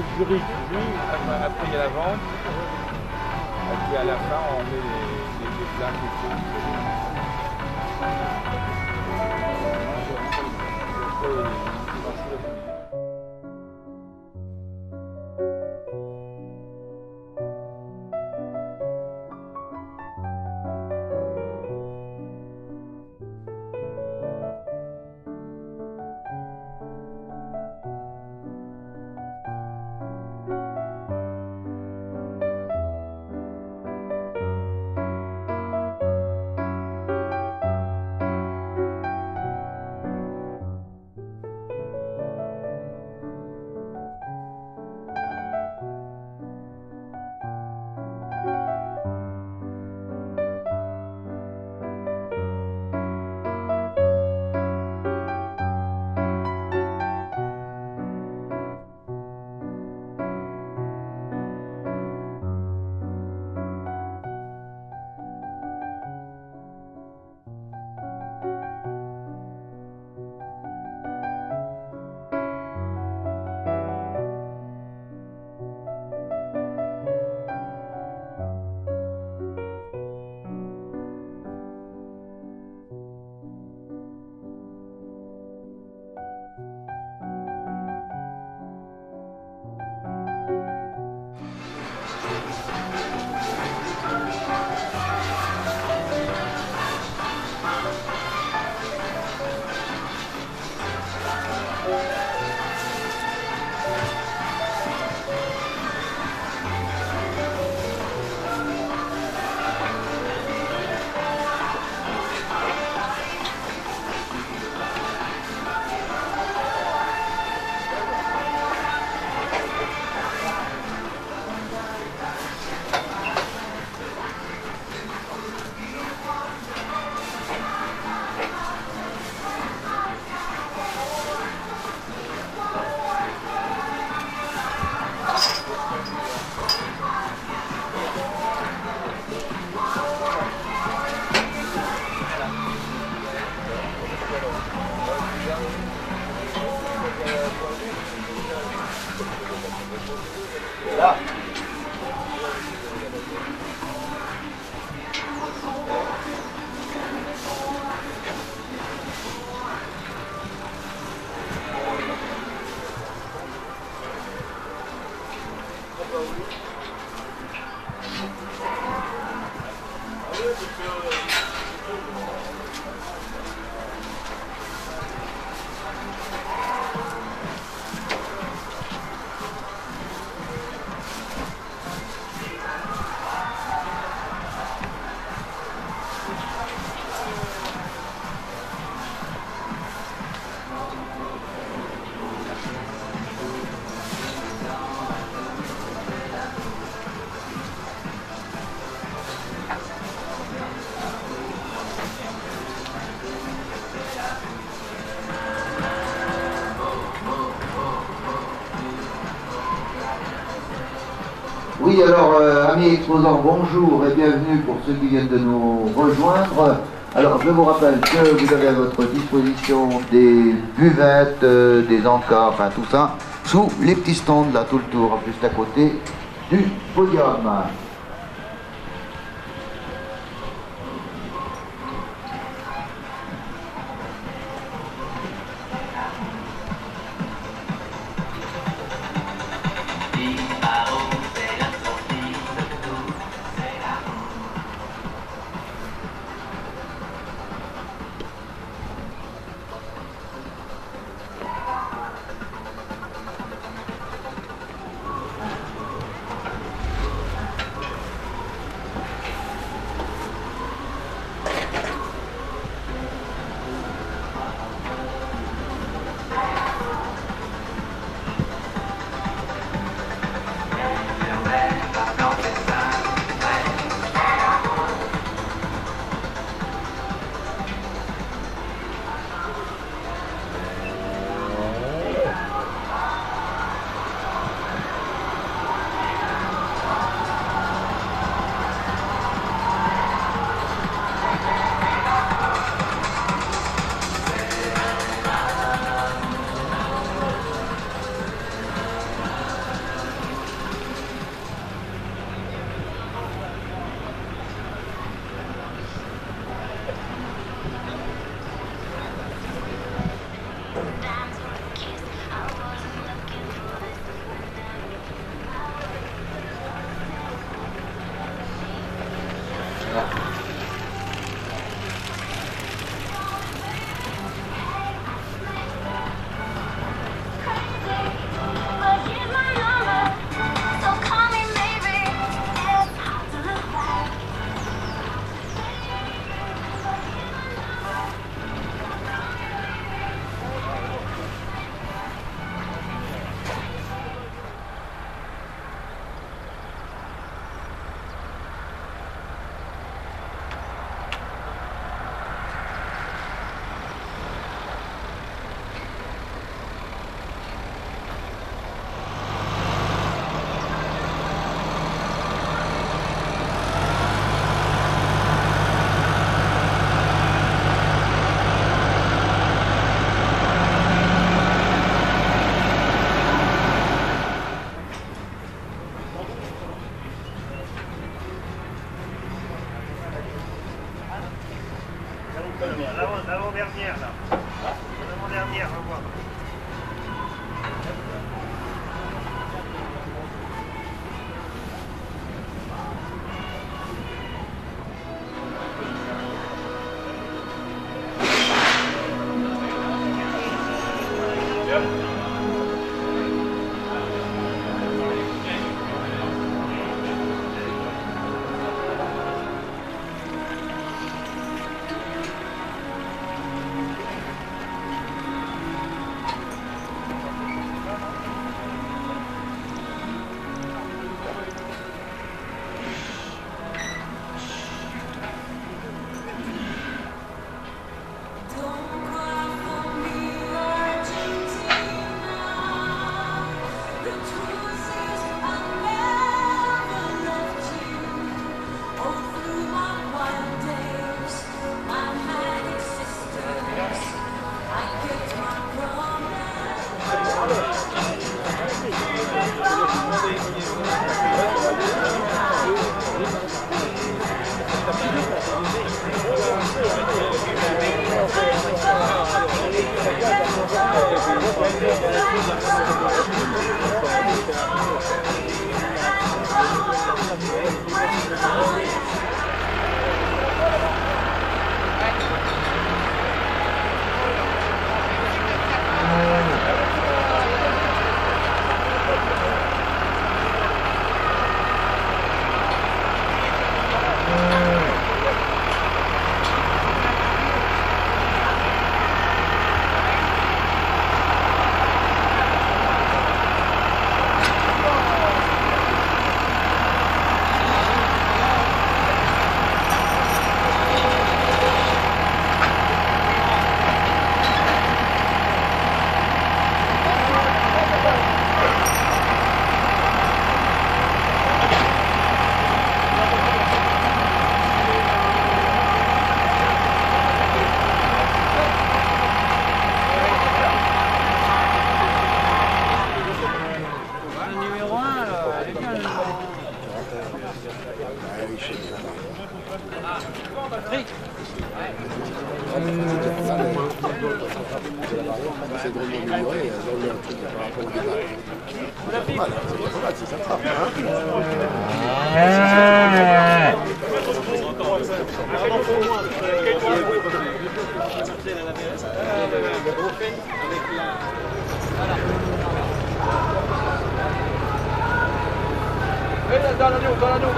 c'est le jury qui juge. Après, il y a la vente. Et puis à la fin, on met les plats qui sont. Oui, alors, amis exposants, bonjour et bienvenue pour ceux qui viennent de nous rejoindre. Alors, je vous rappelle que vous avez à votre disposition des buvettes, des encas, enfin tout ça, sous les petits stands, là, tout le tour, juste à côté du podium. L'avant-dernière, là. L'avant-dernière, on va voir. C'est drôlement amélioré, ils ont eu un truc par rapport au débat. C'est pas mal, c'est ça trappe. Dans l'agneau.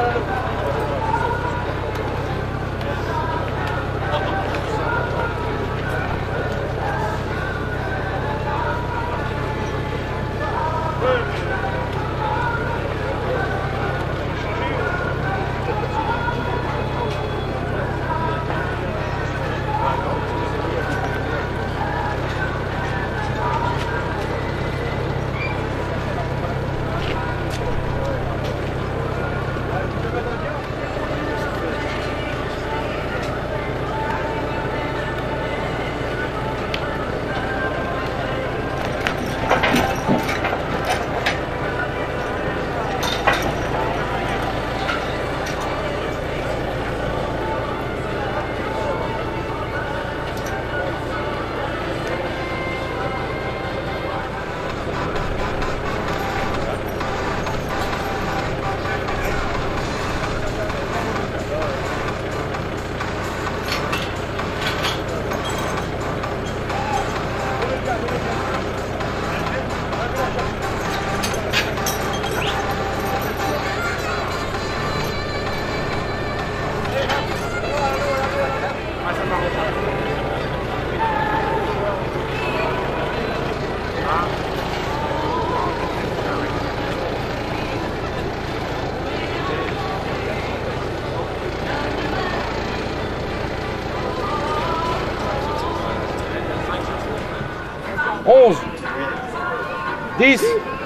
Onze, 10,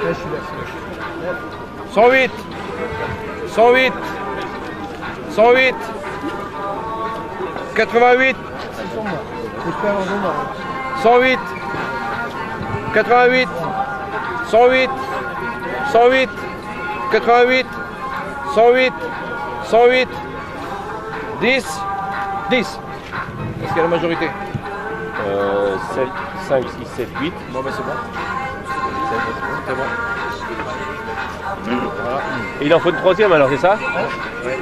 108, 108, 108, 88, 108, 88, 108, 108, 88, 108, 108, 10, 10. Est-ce qu'il y a la majorité? 7, 5, 6, 7, 8. Bon, ben c'est bon. C'est bon. Voilà. Et il en faut une troisième alors, c'est ça? Ouais.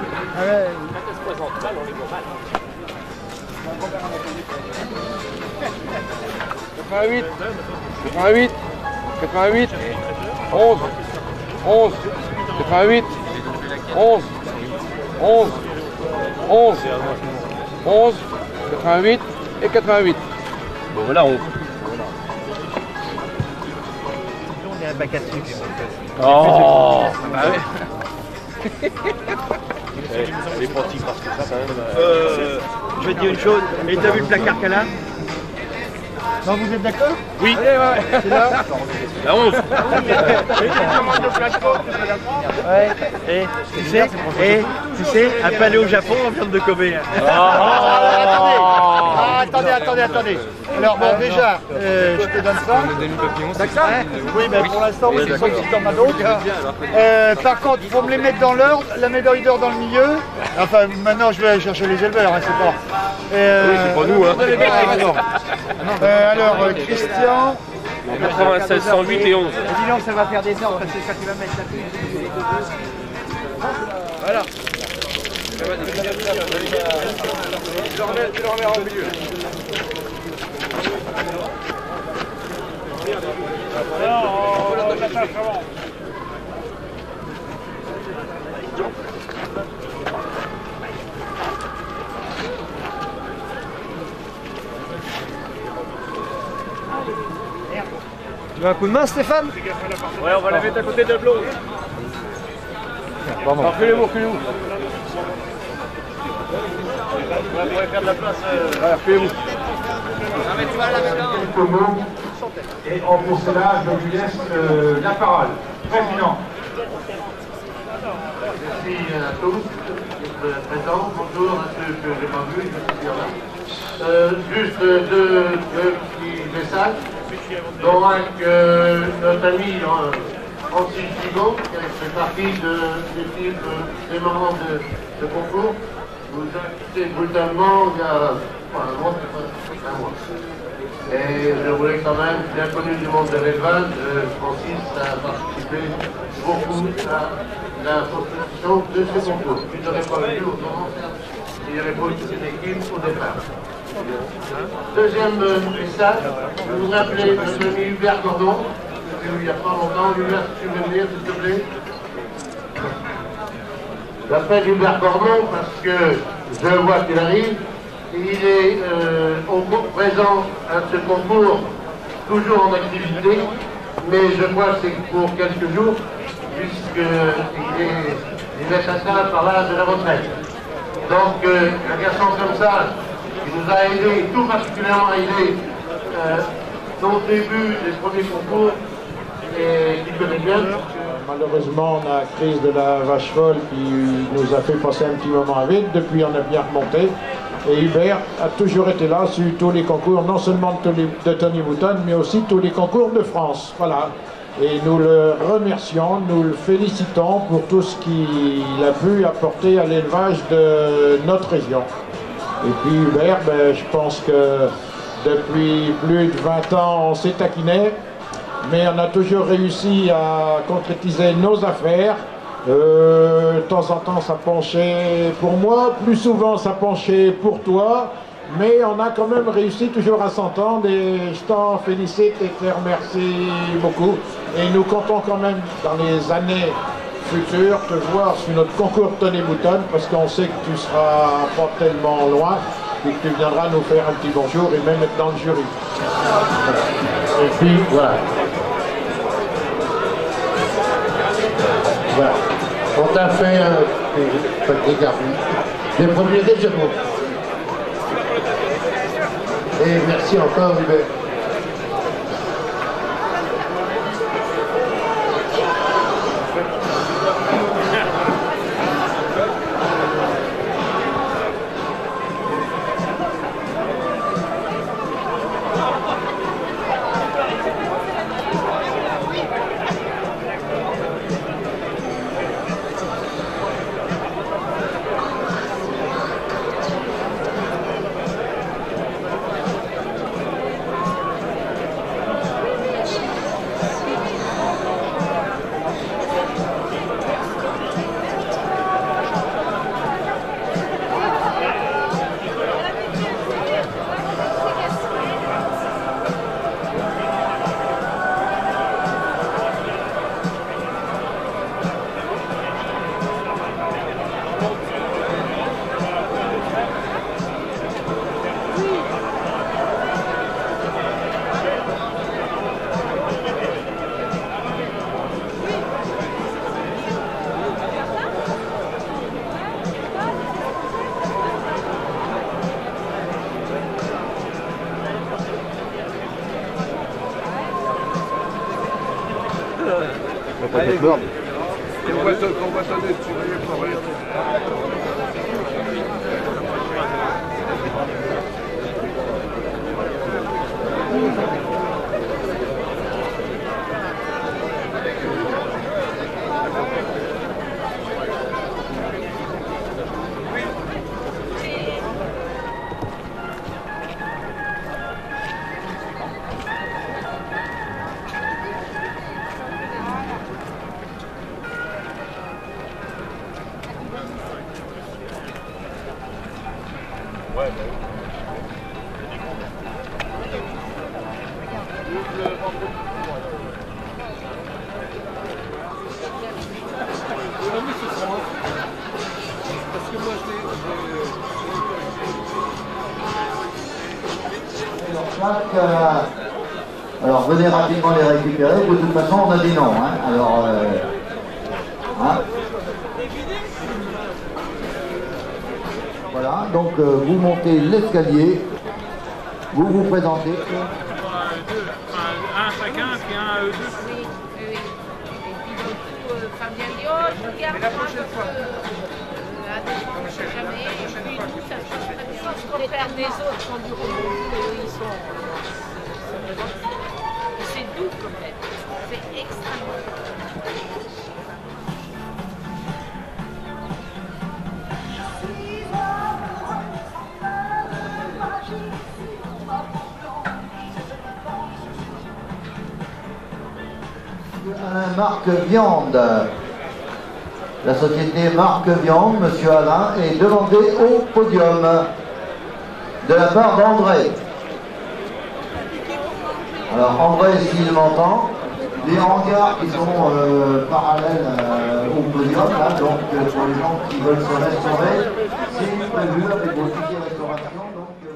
88, 88, 88, 11, 11, 88, 11, 11, 11, 11, 88 et 88. Bon voilà, 11. On est un bac à sucre. Oh Bah oui. Elle est pratique parce que ça quand même... Je vais te dire une chose, et t'as vu le placard qu'elle a? Non, vous êtes d'accord? Oui. Allez, ouais. C'est là. La 11. Ouais. Et tu sais, un palais au Japon en viande de Kobe. Attendez. Alors bon, déjà, je te donne ça. Oui, mais pour l'instant, oui, c'est ça qui t'en a d'autres. Par contre, il faut me les mettre dans l'ordre, la médaille d'or dans le milieu. Enfin, maintenant, je vais aller chercher les éleveurs, hein, c'est pas... Oui, c'est pas nous, hein. Alors, Christian... 96, 108 et 11. Dis donc, ça va faire des ordres parce que quand tu vas mettre la pluie. Voilà. Tu le remets en milieu. Tu veux un coup de main, Stéphane? Ouais, on va la mettre à côté de l'eau. Reculez-vous. On pourrait faire de la place. Reculez-vous. Quelques mots. Et pour cela, je lui laisse la parole. Président. Merci à tous d'être présents. Bonjour à ceux que je n'ai pas vus, je suis là. Juste deux petits messages. Donc, notre ami Francis Thibault, qui fait partie de l'équipe des membres de concours, nous a quitté brutalement il y a un mois. Et je voulais quand même, bien connu du monde de l'élevage, Francis a participé beaucoup à la construction de ce concours. Il n'aurait pas eu autrement, il n'y aurait pas eu une équipe au départ. Deuxième message, je voudrais appeler notre ami Hubert Gordon, il n'y a pas longtemps. Hubert, si tu veux venir, s'il te plaît. J'appelle Hubert Gordon parce que je vois qu'il arrive. Il est présent à ce concours, toujours en activité, mais je crois que c'est pour quelques jours, puisqu'il est atteint par l'âge de la retraite. Donc, un garçon comme ça, qui nous a aidé, tout particulièrement aidé, au début des premiers concours, et qui connaît bien. Malheureusement, on a la crise de la vache folle qui nous a fait passer un petit moment à vide. Depuis, on a bien remonté. Et Hubert a toujours été là sur tous les concours, non seulement de Tony Bouton, mais aussi tous les concours de France. Voilà. Et nous le remercions, nous le félicitons pour tout ce qu'il a pu apporter à l'élevage de notre région. Et puis Hubert, je pense que depuis plus de 20 ans, on s'est taquiné, mais on a toujours réussi à concrétiser nos affaires. De temps en temps, ça penchait pour moi, plus souvent, ça penchait pour toi, mais on a quand même réussi toujours à s'entendre et je t'en félicite et te remercie beaucoup. Et nous comptons quand même dans les années futures te voir sur notre concours Tony Bouton parce qu'on sait que tu seras pas tellement loin et que tu viendras nous faire un petit bonjour et même être dans le jury. Et puis voilà. Voilà. On t'a fait les premiers régionaux. Et merci encore Hubert. pas de merde. On va t'aider, tu vas y Alors venez rapidement les récupérer, de toute façon on a des noms. Hein. Alors, hein. Voilà, donc vous montez l'escalier, vous vous présentez. Un chacun, puis un à eux deux. Oui, oui. Et puis donc, Fabien dit, oh, je regarde la prochaine fois. La défense, je sais jamais. Et puis nous, ça se passe très bien. Les pères des autres quand du repos, ils sont c'est doux comme lettre. C'est extrêmement doux. Marc Viande. La société Marc Viande, Monsieur Alain, est demandé au podium de la part d'André. Alors André, s'il m'entend, les hangars qui sont parallèles au podium, là, donc pour les gens qui veulent se restaurer, c'est prévu avec vos tickets restauration. Donc,